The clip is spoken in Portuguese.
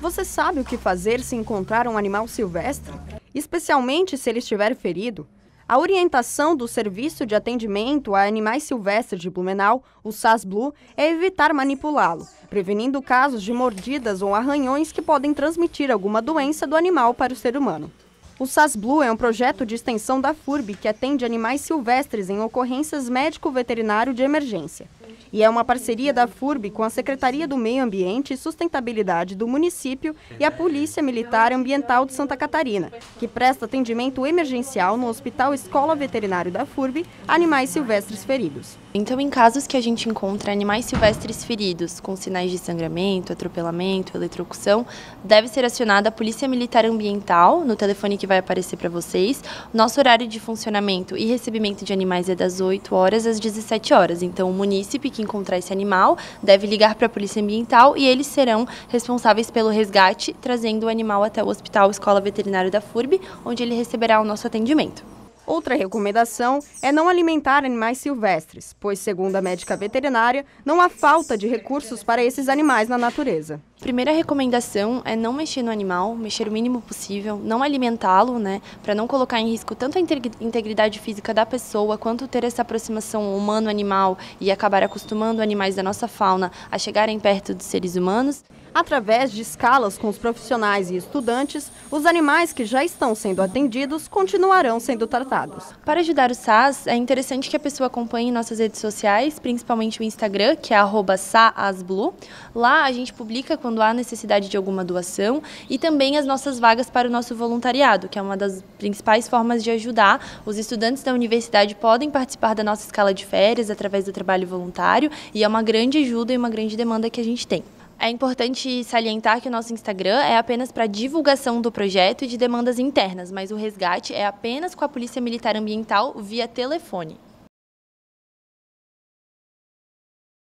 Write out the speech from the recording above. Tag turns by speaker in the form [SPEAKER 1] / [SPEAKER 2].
[SPEAKER 1] Você sabe o que fazer se encontrar um animal silvestre? Especialmente se ele estiver ferido? A orientação do Serviço de Atendimento a Animais Silvestres de Blumenau, o SASBlu, é evitar manipulá-lo, prevenindo casos de mordidas ou arranhões que podem transmitir alguma doença do animal para o ser humano. O SASBlu é um projeto de extensão da FURB que atende animais silvestres em ocorrências médico-veterinário de emergência. E é uma parceria da FURB com a Secretaria do Meio Ambiente e Sustentabilidade do município e a Polícia Militar Ambiental de Santa Catarina, que presta atendimento emergencial no Hospital Escola Veterinário da FURB a animais silvestres feridos.
[SPEAKER 2] Então, em casos que a gente encontra animais silvestres feridos, com sinais de sangramento, atropelamento, eletrocução, deve ser acionada a Polícia Militar Ambiental, no telefone que vai aparecer para vocês. Nosso horário de funcionamento e recebimento de animais é das 8 horas às 17 horas. Então, o munícipe que encontrar esse animal deve ligar para a Polícia Ambiental e eles serão responsáveis pelo resgate, trazendo o animal até o Hospital Escola Veterinário da FURB, onde ele receberá o nosso atendimento.
[SPEAKER 1] Outra recomendação é não alimentar animais silvestres, pois, segundo a médica veterinária, não há falta de recursos para esses animais na natureza.
[SPEAKER 2] Primeira recomendação é não mexer no animal, mexer o mínimo possível, não alimentá-lo, para não colocar em risco tanto a integridade física da pessoa, quanto ter essa aproximação humano-animal e acabar acostumando animais da nossa fauna a chegarem perto dos seres humanos.
[SPEAKER 1] Através de escalas com os profissionais e estudantes, os animais que já estão sendo atendidos continuarão sendo tratados.
[SPEAKER 2] Para ajudar o SAS, é interessante que a pessoa acompanhe nossas redes sociais, principalmente o Instagram, que é @saasblu. Lá a gente publica quando há necessidade de alguma doação e também as nossas vagas para o nosso voluntariado, que é uma das principais formas de ajudar. Os estudantes da universidade podem participar da nossa escala de férias através do trabalho voluntário e é uma grande ajuda e uma grande demanda que a gente tem. É importante salientar que o nosso Instagram é apenas para divulgação do projeto e de demandas internas, mas o resgate é apenas com a Polícia Militar Ambiental via telefone.